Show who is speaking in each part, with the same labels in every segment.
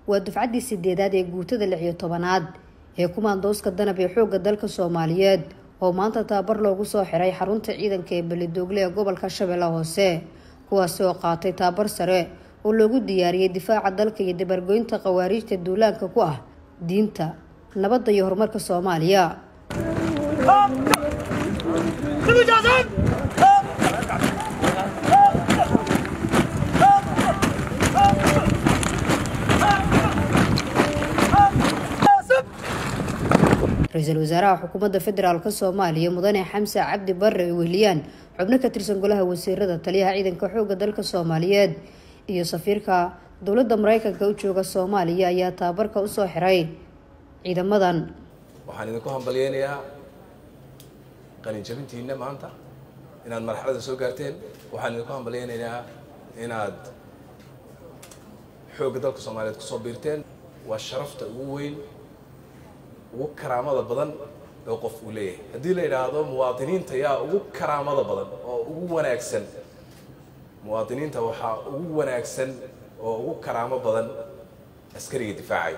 Speaker 1: ودفعتي سديدات جوتة العيو طبناد كمان دوسك الدنا بيحوق الدلك الصوماليات ومانتا تابر لوغو سو خيراي xarunta ciidanka ee Beledoogle ee gobolka Shabeellaha Hoose kuwaas oo qaatay tabar sare oo loogu diyaariyay difaaca dalka iyo dabargoynta qawaariijta duulaanka ku ah diinta nabadda iyo horumarka Soomaaliya رئيس الوزراء حكومة فدرالك الصومالية مدني حمزة عبد برre وهليان xubno ka tirsan golaha wasiirada taliyaha ciidanka xoogga dalka Soomaaliyeed iyo safiirka dawladda Mareykanka u jooga Soomaaliya ayaa tababarka u soo xiray ciidamadan
Speaker 2: waxaan idinku hambalyeeyaa qalin jabintiina maanta inaad marxaladda soo gaarteen waxaan idinku hambalyeeyaa inaad xoogga dalka Soomaaliyeed ku soo biirteen waa sharafta ugu weyn ugu karaamada badan oo qof u leeyahay hadii la yiraahdo muwaadiniinta yaa ugu karaamada badan oo ugu wanaagsan muwaadiniinta waxa ugu wanaagsan oo ugu karaamo badan askariga difaacay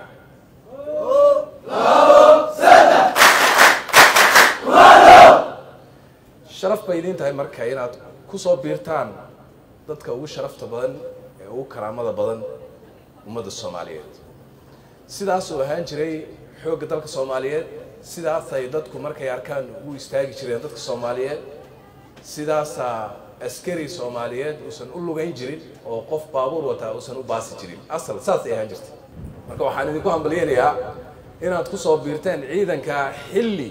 Speaker 2: sharaf bay idin tahay marka inaad ku soo biirtaan dadka ugu sharafta badan ee ugu karaamada badan ummadda Soomaaliyeed sidaas oo ahaan jiray xoogga dalka Soomaaliyeed sidaas ay dadku markay arkaan ugu istaagi jireen dadka Soomaaliyeed sidaas askari Soomaaliyeed uusan u lugayn jirin oo qof baabuur wata uusan u baasi jirin asal saas ay ahaan jirtay marka waxaan idinku hambalyeeyaa inaad ku soo biirteen ciidanka xilli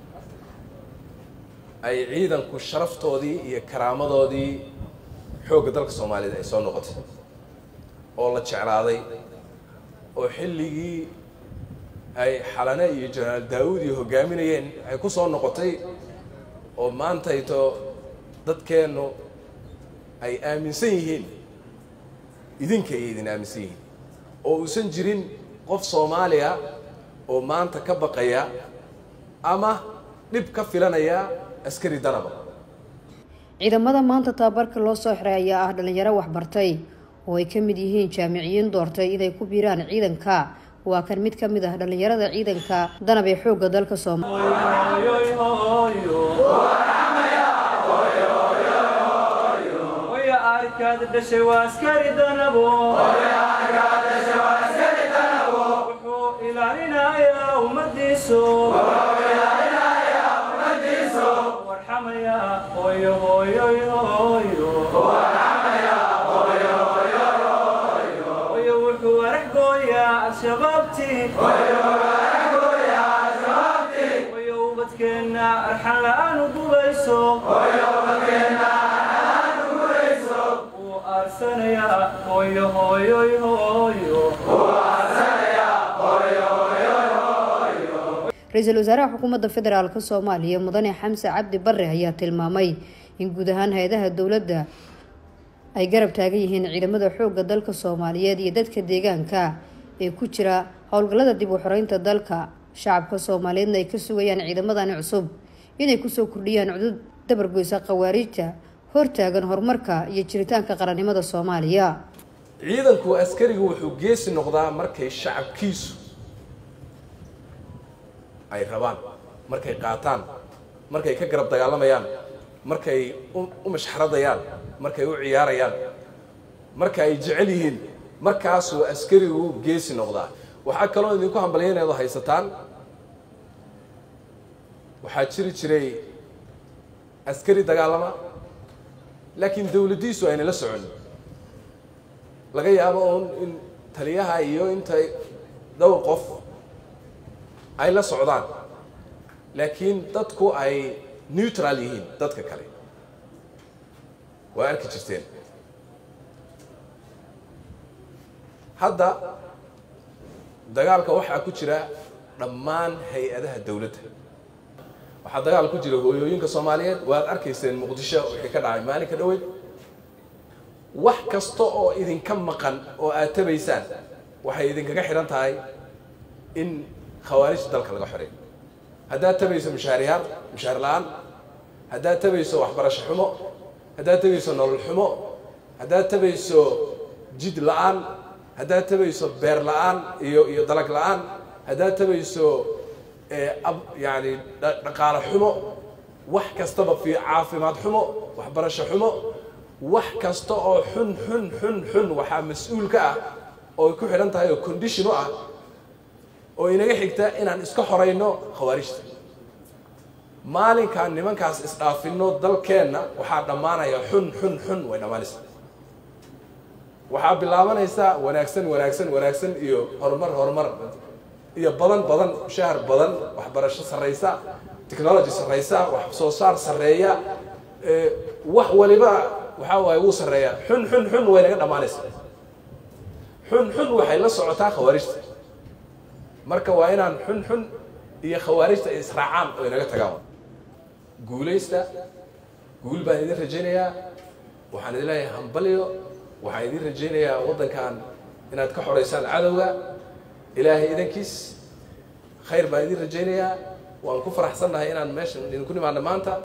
Speaker 2: ay ciidanku sharaftoodii iyo karaamadoodii xoogga dalka Soomaaliyeed ay soo noqotay oo la jeclaaday oo xilligii ay xalane iyo General Daawud iyo hogaaminayeen ay ku soo noqotay oo maanta ito dadkeenu ay aaminsan yihiin idinka idin aaminsan yihiin oo uusan jirin qof Soomaaliya oo maanta ka baqaya ama dib ka filanaya askari danaba
Speaker 1: ciidamada maanta tababarka loo soo xiray ayaa ah dhalinyaro wax bartay oo ay ka mid yihiin jaamiciyiin doortay inay ku biiraan ciidanka waa kan mid ka mid ah dhalinyarada ciidanka danab ee xoogga dalka
Speaker 3: شبابتي ويوبتكنا أرحل لأن وقبيسو وأرسنا يا هويو هويو هويو
Speaker 1: رئيس الوزراء حكومة فدرالك الصومالية مدني حمزة عبد برre ayaa tilmaamay in guud ahaan hay'adaha dawladda ay garab taagan yihiin ciidamada xoogga dalka Soomaaliyeed iyo dadka deegaanka ee ku jira howlgallada dib u xoreynta dalka shacabka Soomaaliyeedna ay ka sugayaan ciidamadan cusub inay ku soo kordhiyaan cudud dabargoysa qawaariijta hortaagan horumarka iyo jiritaanka qarannimada Soomaaliya
Speaker 2: ciidanku askarigu wuxuu geesi noqdaa markay shacabkiisu ay rabaan markay qaataan markay ka garab dagaalamayaan markay u mashxaradayaan markay u ciyaarayaan markay jecel yihiin markaas uu askarigu geesi noqdaa waxa kale oo idinku hambalyeynaydo haysataan waxa jiri jiray askari dagaalama laakiin dawladdiisu ayna la socon laga yaabo in taliyaha iyo intay dhowr qof ay la socdaan laakiin dadku ay neutral yihiin dadka kale waa arki jirteen hadda dagaalka waxa ku jira dhammaan hay'adaha dawladda waxa dagaal ku jira hooyooyinka Soomaaliyeed waad arkayseen Muqdisho wixii ka dhacay maalinka dhaweyd wax kasta oo idinka maqan oo aad tabaysaan waxay idinkaga xiran tahay in khawaarij dalka laga xoreeyo haddaad tabayso mushaar la'aan haddaad tabayso waxbarasho xumo haddaad tabayso nolol xumo haddaad tabayso jid la'aan هذا تبيسو بيرلان يو دلق لان هذا تبيسو يعني نقال حمو wax kastaba fi caafimaad xumo waxbarasho xumo wax kasta oo xun waxa mas'uul ka ah oo ku xiran tahay oo condition ah oo inaga xigta inaan iska xoreyno khawaarijta maalinkan nimankaas isdhaafino dalkeena waxa dhamaanaya xun way dhamaanaysaa waxa bilaabanaysa wanaagsan iyo horumar iyo badan shahar badan waxbarasho sareysa technology sareysa wax soo saar sareeya wax waliba waxa way uu sareeya xun way naga dhamaanaysaa xun waxay la socotaa khawaarijta marka waa inaan xun iyo khawaarijta israacaan oo inaga tagaan guuleysta guul baan idin rajaynayaa waxaan idin leeyahay hambaliyo waxaan idin rajaynayaa wadankan inaad ka xoreysaan cadawga ilaahay idankiis khayr baan idin rajaynayaa waan ku faraxsanahay inaan meeshan idinku nimaadno maanta